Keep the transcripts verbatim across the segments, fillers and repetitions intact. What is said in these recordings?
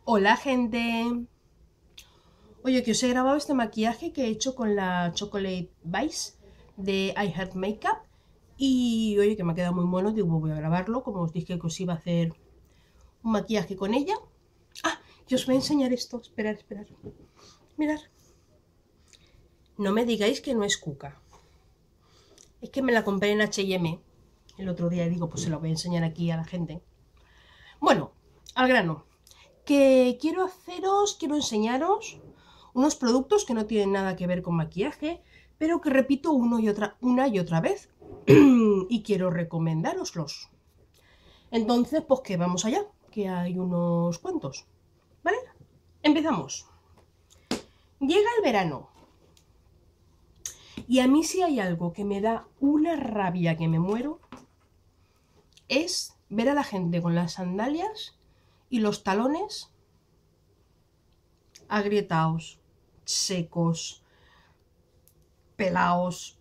Hola gente, oye que os he grabado este maquillaje que he hecho con la Chocolate Vice de I Heart Makeup y oye que me ha quedado muy bueno, digo voy a grabarlo como os dije que os iba a hacer un maquillaje con ella. Ah, y os voy a enseñar esto, esperad, esperad, mirad, no me digáis que no es Cuca, es que me la compré en H y M el otro día y digo pues se la voy a enseñar aquí a la gente. Bueno, al grano, que quiero haceros, quiero enseñaros unos productos que no tienen nada que ver con maquillaje, pero que repito uno y otra, una y otra vez y quiero recomendároslos. Entonces, pues que vamos allá, que hay unos cuantos, ¿vale? Empezamos. Llega el verano y a mí si hay algo que me da una rabia que me muero es ver a la gente con las sandalias y los talones agrietados, secos, pelados.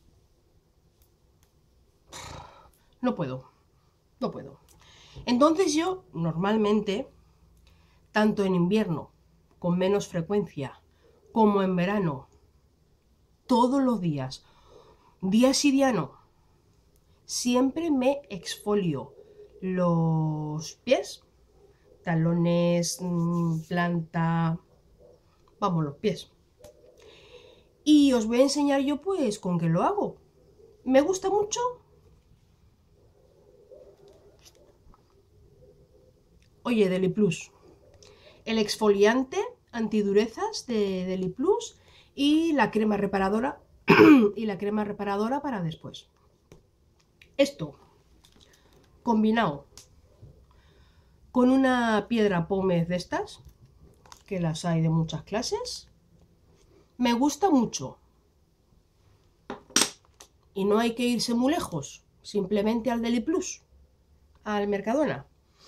No puedo, no puedo. Entonces yo normalmente, tanto en invierno, con menos frecuencia, como en verano, todos los días, día sí día no, siempre me exfolio los pies, talones, planta, vamos, los pies. Y os voy a enseñar yo pues con qué lo hago. Me gusta mucho. Oye, Deli Plus. El exfoliante antidurezas de Deli Plus y la crema reparadora y la crema reparadora para después. Esto combinado con una piedra pómez de estas, que las hay de muchas clases, me gusta mucho. Y no hay que irse muy lejos, simplemente al Deli Plus, al Mercadona.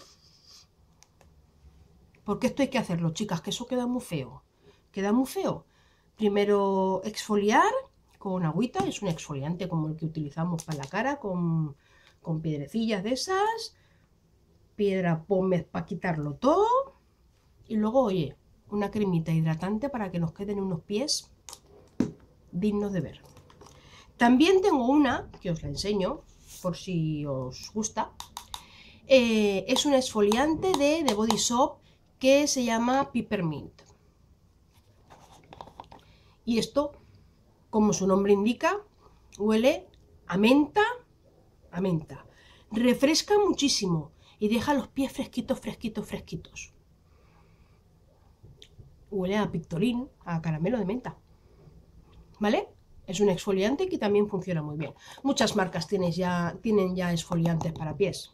Porque esto hay que hacerlo, chicas, que eso queda muy feo. Queda muy feo. Primero exfoliar con agüita, es un exfoliante como el que utilizamos para la cara, con, con piedrecillas de esas, piedra pómez para quitarlo todo. Y luego, oye, una cremita hidratante para que nos queden unos pies dignos de ver. También tengo una, que os la enseño, por si os gusta. Eh, es un exfoliante de The Body Shop que se llama Peppermint. Y esto, como su nombre indica, huele a menta, a menta. Refresca muchísimo y deja los pies fresquitos, fresquitos, fresquitos. Huele a pictolín, a caramelo de menta. ¿Vale? Es un exfoliante que también funciona muy bien. Muchas marcas tienen ya, tienen ya exfoliantes para pies.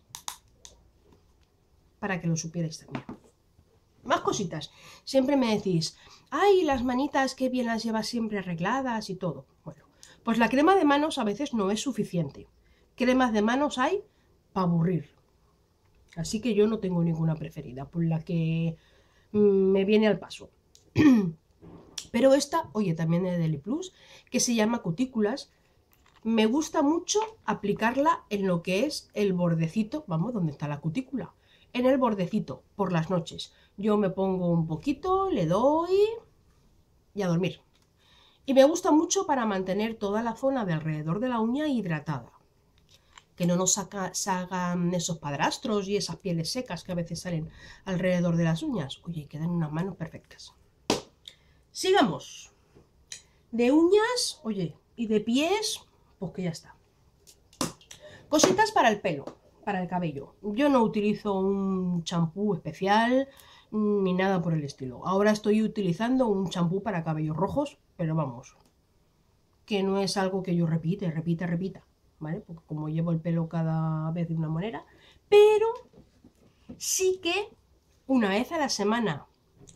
Para que lo supierais también. Más cositas. Siempre me decís, ay, las manitas qué bien las llevas siempre arregladas y todo. Bueno, pues la crema de manos a veces no es suficiente. Cremas de manos hay para aburrir. Así que yo no tengo ninguna preferida, por la que mmm, me viene al paso. Pero esta, oye, también es de Deli Plus, que se llama Cutículas. Me gusta mucho aplicarla en lo que es el bordecito, vamos, donde está la cutícula. En el bordecito, por las noches. Yo me pongo un poquito, le doy y a dormir. Y me gusta mucho para mantener toda la zona de alrededor de la uña hidratada. Que no nos saca, salgan esos padrastros y esas pieles secas que a veces salen alrededor de las uñas. Oye, quedan unas manos perfectas. Sigamos. De uñas, oye, y de pies, pues que ya está. Cositas para el pelo, para el cabello. Yo no utilizo un champú especial ni nada por el estilo. Ahora estoy utilizando un champú para cabellos rojos, pero vamos, que no es algo que yo repite, repita, repita, ¿vale? Porque como llevo el pelo cada vez de una manera, pero sí que una vez a la semana,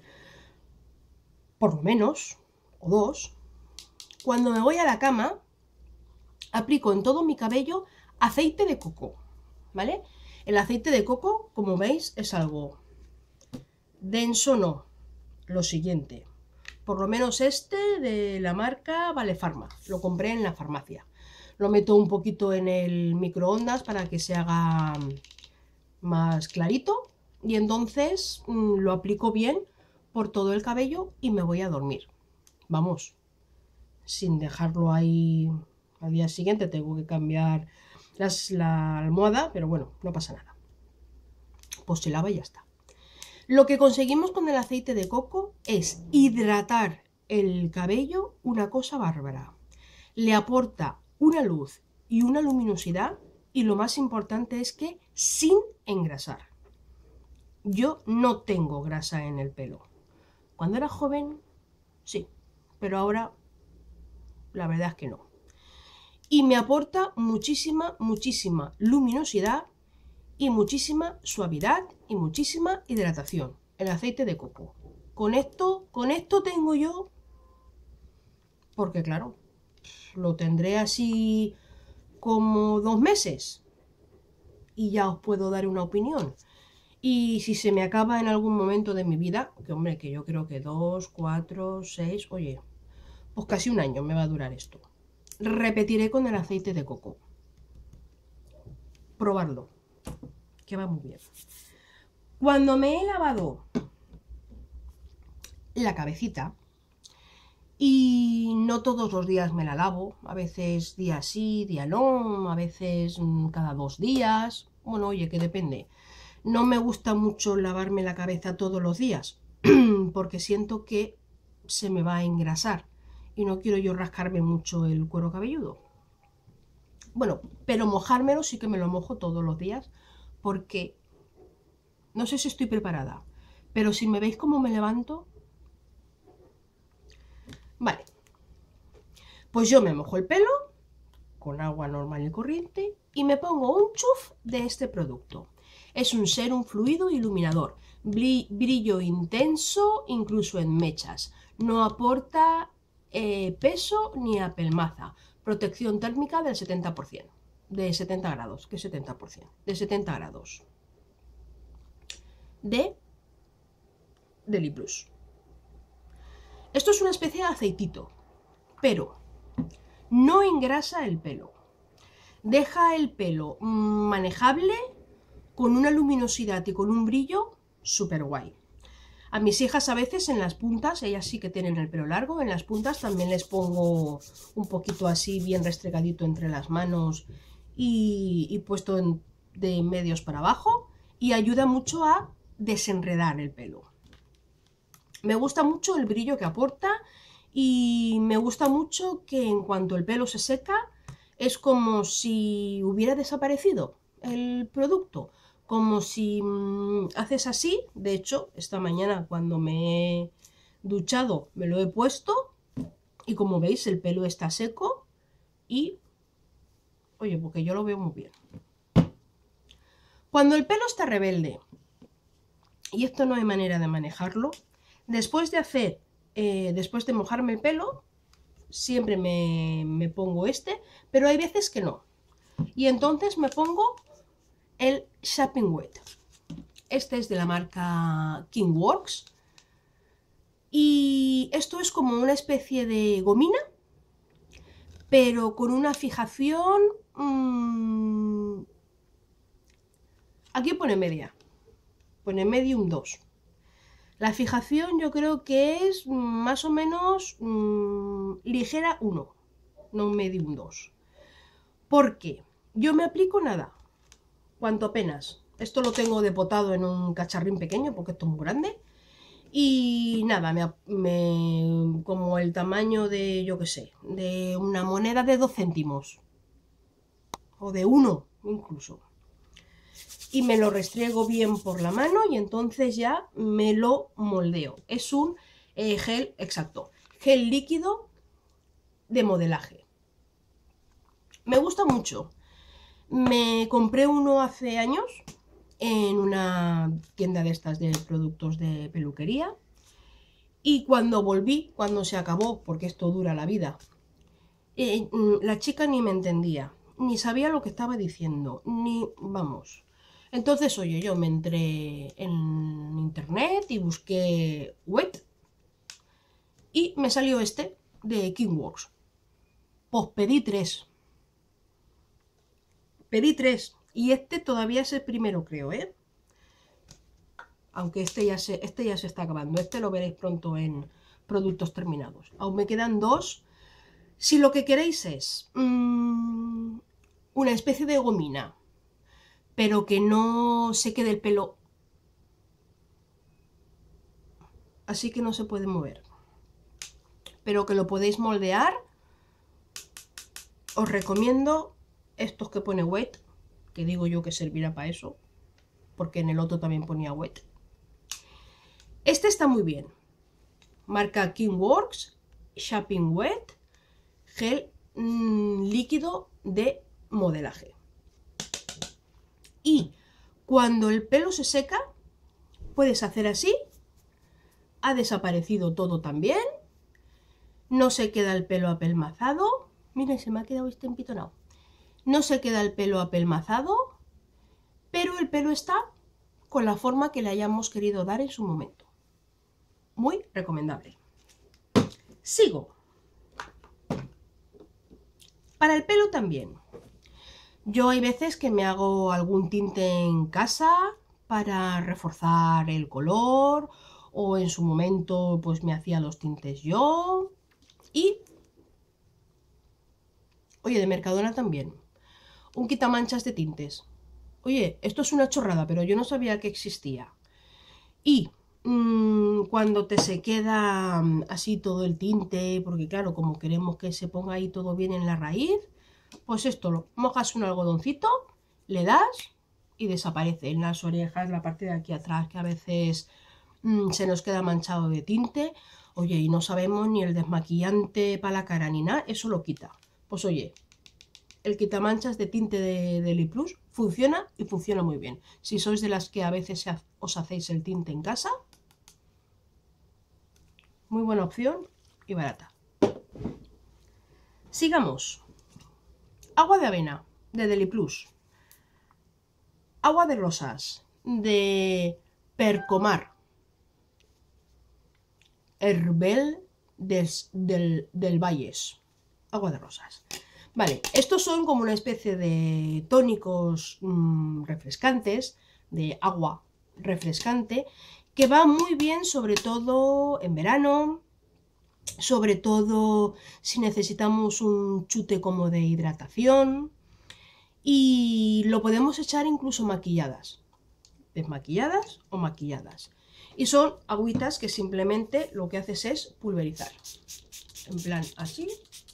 por lo menos, o dos, cuando me voy a la cama, aplico en todo mi cabello aceite de coco, ¿vale? El aceite de coco, como veis, es algo denso, no. Lo siguiente, por lo menos este de la marca Valefarma, lo compré en la farmacia. Lo meto un poquito en el microondas para que se haga más clarito y entonces mmm, lo aplico bien por todo el cabello y me voy a dormir. Vamos, sin dejarlo ahí. Al día siguiente tengo que cambiar las, la almohada, pero bueno, no pasa nada. Pues se lava y ya está. Lo que conseguimos con el aceite de coco es hidratar el cabello, una cosa bárbara. Le aporta una luz y una luminosidad, y lo más importante es que sin engrasar. Yo no tengo grasa en el pelo. Cuando era joven, sí, pero ahora la verdad es que no. Y me aporta muchísima, muchísima luminosidad y muchísima suavidad y muchísima hidratación. El aceite de coco. Con esto, con esto tengo yo, porque claro, lo tendré así como dos meses y ya os puedo dar una opinión. Y si se me acaba en algún momento de mi vida, que hombre, que yo creo que dos, cuatro, seis, oye, pues casi un año me va a durar esto. Repetiré con el aceite de coco. Probarlo, que va muy bien. Cuando me he lavado la cabecita, y no todos los días me la lavo, a veces día sí, día no, a veces cada dos días, bueno, oye, que depende. No me gusta mucho lavarme la cabeza todos los días, porque siento que se me va a engrasar y no quiero yo rascarme mucho el cuero cabelludo. Bueno, pero mojármelo sí que me lo mojo todos los días, porque no sé si estoy preparada, pero si me veis cómo me levanto. Vale, pues yo me mojo el pelo con agua normal y corriente y me pongo un chuf de este producto. Es un serum fluido iluminador, brillo intenso incluso en mechas, no aporta eh, peso ni apelmaza, protección térmica del setenta por ciento, de setenta grados, ¿qué setenta por ciento? De setenta grados. De Deliplus. Esto es una especie de aceitito, pero no engrasa el pelo. Deja el pelo manejable, con una luminosidad y con un brillo súper guay. A mis hijas a veces en las puntas, ellas sí que tienen el pelo largo, en las puntas también les pongo un poquito así bien restregadito entre las manos y, y puesto en, de medios para abajo, y ayuda mucho a desenredar el pelo. Me gusta mucho el brillo que aporta y me gusta mucho que en cuanto el pelo se seca es como si hubiera desaparecido el producto, como si mmm, haces así. De hecho, esta mañana cuando me he duchado me lo he puesto y como veis el pelo está seco y, oye, porque yo lo veo muy bien. Cuando el pelo está rebelde, y esto no hay manera de manejarlo, después de hacer, eh, después de mojarme el pelo, siempre me, me pongo este, pero hay veces que no. Y entonces me pongo el Shaping Wet. Este es de la marca Kingworks. Y esto es como una especie de gomina, pero con una fijación... Mmm, aquí pone media. Pone medium dos. La fijación yo creo que es más o menos mmm, ligera uno, no medium dos. Porque yo me aplico nada, cuanto apenas. Esto lo tengo depotado en un cacharrín pequeño porque esto es muy grande. Y nada, me, me, como el tamaño de, yo qué sé, de una moneda de dos céntimos. O de uno incluso. Y me lo restriego bien por la mano y entonces ya me lo moldeo. Es un eh, gel, exacto, gel líquido de modelaje. Me gusta mucho. Me compré uno hace años en una tienda de estas de productos de peluquería y cuando volví, cuando se acabó, porque esto dura la vida, eh, la chica ni me entendía, ni sabía lo que estaba diciendo, ni vamos... Entonces, oye, yo me entré en internet y busqué wet y me salió este de Kingworks. Pues pedí tres. Pedí tres y este todavía es el primero, creo, ¿eh? aunque este ya, se, este ya se está acabando. Este lo veréis pronto en productos terminados. Aún me quedan dos. Si lo que queréis es mmm, una especie de gomina, pero que no se quede el pelo así que no se puede mover, pero que lo podéis moldear, os recomiendo estos que pone wet, que digo yo que servirá para eso, porque en el otro también ponía wet. Este está muy bien, marca Kingworks, Shaping Wet, gel mmm, líquido de modelaje. Y cuando el pelo se seca, puedes hacer así, ha desaparecido todo también, no se queda el pelo apelmazado. Miren, se me ha quedado este empitonado. No se queda el pelo apelmazado, pero el pelo está con la forma que le hayamos querido dar en su momento. Muy recomendable. Sigo. Para el pelo también. Yo hay veces que me hago algún tinte en casa para reforzar el color, o en su momento pues me hacía los tintes yo. Y, oye, de Mercadona también, un quitamanchas de tintes. Oye, esto es una chorrada, pero yo no sabía que existía. Y mmm, cuando te se queda así todo el tinte, porque claro, como queremos que se ponga ahí todo bien en la raíz, pues esto lo mojas un algodoncito, le das y desaparece. En las orejas, la parte de aquí atrás, que a veces mmm, se nos queda manchado de tinte. Oye, y no sabemos ni el desmaquillante para la cara ni nada, eso lo quita. Pues oye, el quitamanchas de tinte de, de Liplus funciona y funciona muy bien. Si sois de las que a veces os hacéis el tinte en casa, muy buena opción y barata. Sigamos. Agua de avena de Deliplus. Agua de rosas de Percomar. Herbel des, del, del Valles. Agua de rosas. Vale, estos son como una especie de tónicos mmm, refrescantes, de agua refrescante, que va muy bien sobre todo en verano, sobre todo si necesitamos un chute como de hidratación, y lo podemos echar incluso maquilladas, desmaquilladas o maquilladas. Y son agüitas que simplemente lo que haces es pulverizar, en plan así.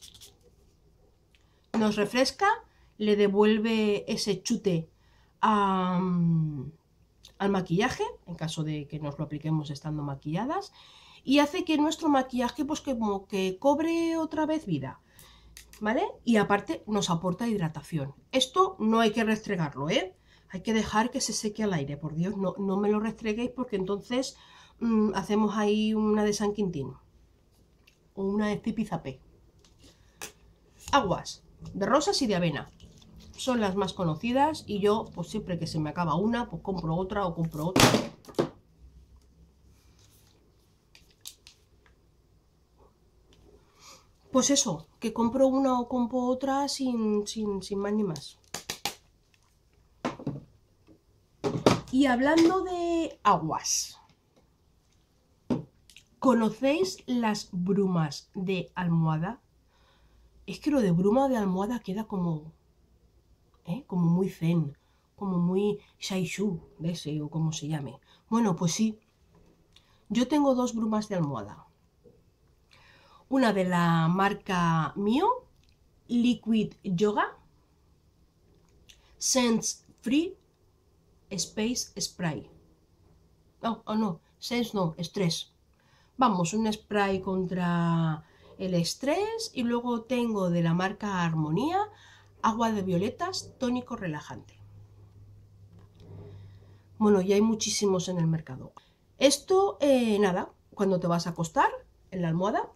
Nos refresca, le devuelve ese chute a, um, al maquillaje, en caso de que nos lo apliquemos estando maquilladas, y hace que nuestro maquillaje pues que como que cobre otra vez vida, ¿vale? Y aparte nos aporta hidratación. Esto no hay que restregarlo, ¿eh? Hay que dejar que se seque al aire, por Dios, no, no me lo restreguéis porque entonces mmm, hacemos ahí una de San Quintín o una de Zipizapé. Aguas de rosas y de avena son las más conocidas y yo pues siempre que se me acaba una pues compro otra o compro otra. Pues eso, que compro una o compro otra sin, sin, sin más ni más. Y hablando de aguas, ¿conocéis las brumas de almohada? Es que lo de bruma de almohada queda como, ¿eh? como muy zen, como muy shaishu, de ese o como se llame. Bueno, pues sí, yo tengo dos brumas de almohada. Una de la marca Mio, Liquid Yoga, Sense Free Space Spray. No, oh no, Sense no, Stress. Vamos, un spray contra el estrés. Y luego tengo de la marca Armonía, agua de violetas, tónico relajante. Bueno, ya hay muchísimos en el mercado. Esto, eh, nada, cuando te vas a acostar en la almohada,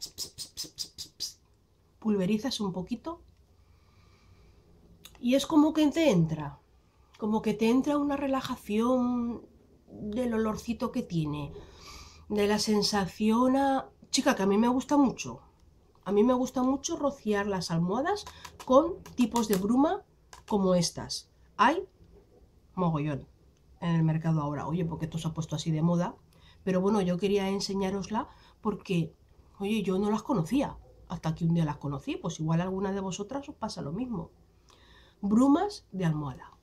pulverizas un poquito y es como que te entra, como que te entra una relajación del olorcito que tiene, de la sensación a... Chica, que a mí me gusta mucho. A mí me gusta mucho rociar las almohadas con tipos de bruma como estas. Hay mogollón. en el mercado ahora, oye, porque esto se ha puesto así de moda. Pero bueno, yo quería enseñárosla porque, oye, yo no las conocía. Hasta que un día las conocí, pues igual a alguna de vosotras os pasa lo mismo. Brumas de almohada.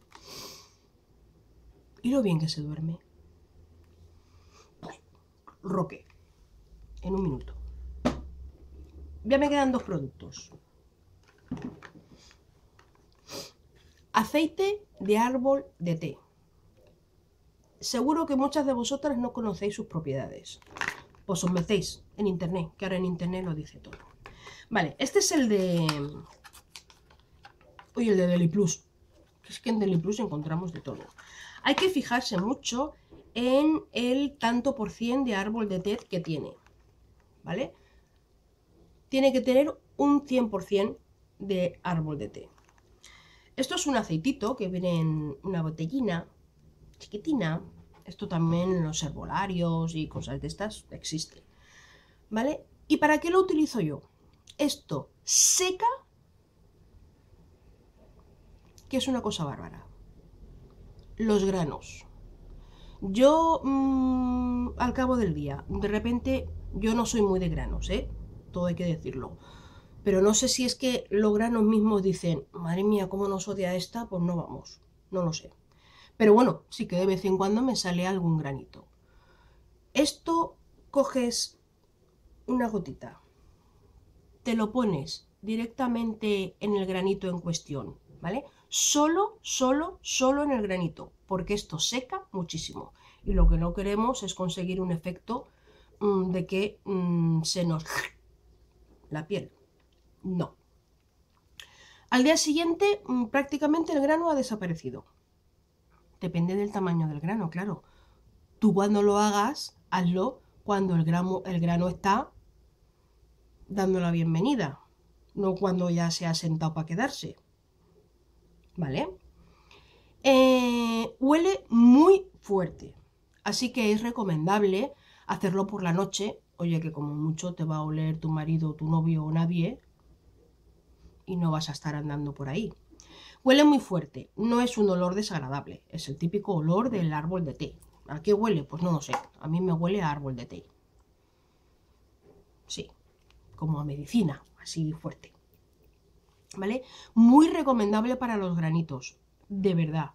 Y lo bien que se duerme. Roque. En un minuto. Ya me quedan dos productos. Aceite de árbol de té. Seguro que muchas de vosotras no conocéis sus propiedades. Pues os metéis en internet, que ahora en internet lo dice todo. Vale, este es el de... Oye, el de Deliplus. Es que en Deliplus encontramos de todo. Hay que fijarse mucho en el tanto por cien de árbol de té que tiene. ¿Vale? Tiene que tener un cien por cien de árbol de té. Esto es un aceitito que viene en una botellina chiquitina. Esto también en los herbolarios y cosas de estas existe. ¿Vale? ¿Y para qué lo utilizo yo? Esto seca, que es una cosa bárbara. Los granos. Yo, mmm, al cabo del día, de repente, yo no soy muy de granos, ¿eh? Todo hay que decirlo. Pero no sé si es que los granos mismos dicen, madre mía, cómo nos odia esta, pues no vamos. No lo sé. Pero bueno, sí que de vez en cuando me sale algún granito. Esto coges una gotita, te lo pones directamente en el granito en cuestión, ¿vale? Solo, solo, solo en el granito, porque esto seca muchísimo. Y lo que no queremos es conseguir un efecto mmm, de que mmm, se nos... la piel. No. Al día siguiente mmm, prácticamente el grano ha desaparecido. Depende del tamaño del grano, claro. Tú cuando lo hagas, hazlo cuando el grano, el grano está dando la bienvenida, no cuando ya se ha sentado para quedarse. ¿Vale? Eh, huele muy fuerte, así que es recomendable hacerlo por la noche. Oye, que como mucho te va a oler tu marido, tu novio o nadie y no vas a estar andando por ahí. Huele muy fuerte, no es un olor desagradable, es el típico olor del árbol de té. ¿A qué huele? Pues no lo sé, a mí me huele a árbol de té. Sí, como a medicina, así fuerte. ¿Vale? Muy recomendable para los granitos, de verdad.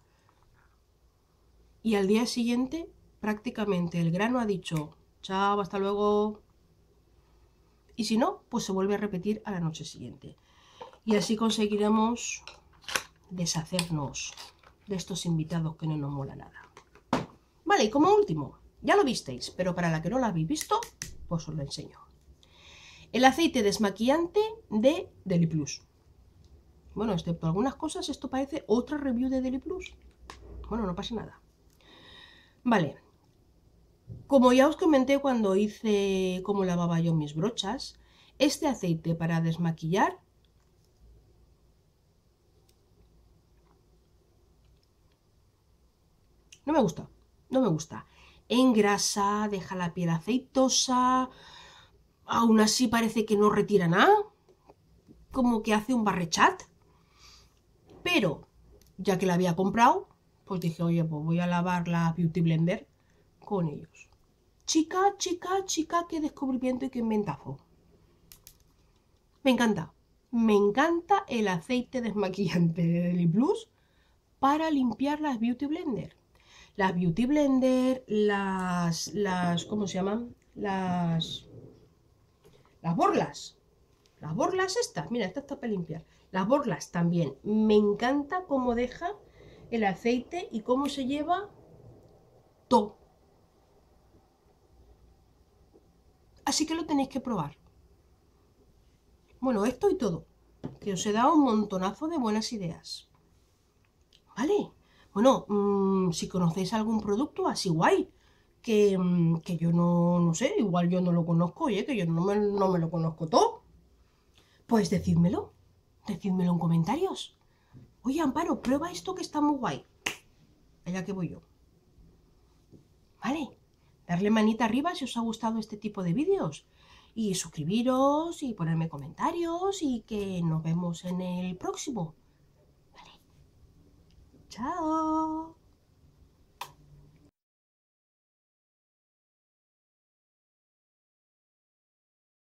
Y al día siguiente, prácticamente el grano ha dicho, chao, hasta luego. Y si no, pues se vuelve a repetir a la noche siguiente. Y así conseguiremos deshacernos de estos invitados que no nos mola nada. Vale, y como último, ya lo visteis, pero para la que no lo habéis visto, pues os lo enseño. El aceite desmaquillante de Deliplus. Bueno, excepto algunas cosas, esto parece otra review de Deliplus. Bueno, no pasa nada. Vale. Como ya os comenté cuando hice cómo lavaba yo mis brochas, este aceite para desmaquillar no me gusta, no me gusta. Engrasa, deja la piel aceitosa, aún así parece que no retira nada, como que hace un barrechat. Pero, ya que la había comprado, pues dije, oye, pues voy a lavar la Beauty Blender con ellos. Chica, chica, chica, qué descubrimiento y qué inventazo. Me encanta. Me encanta el aceite desmaquillante de Deliplus para limpiar las Beauty Blender. Las Beauty Blender, las, las, ¿cómo se llaman? Las, las borlas. Las borlas estas, mira, esta está para limpiar. Las borlas también. Me encanta cómo deja el aceite y cómo se lleva todo. Así que lo tenéis que probar. Bueno, esto y todo. Que os he dado un montonazo de buenas ideas. ¿Vale? Bueno, mmm, si conocéis algún producto así guay, que, mmm, que yo no, no sé, igual yo no lo conozco, oye, que yo no me, no me lo conozco todo, pues decídmelo. Decídmelo en comentarios. Oye, Amparo, prueba esto que está muy guay. Allá que voy yo. ¿Vale? Darle manita arriba si os ha gustado este tipo de vídeos. Y suscribiros y ponerme comentarios y que nos vemos en el próximo. Vale. Chao.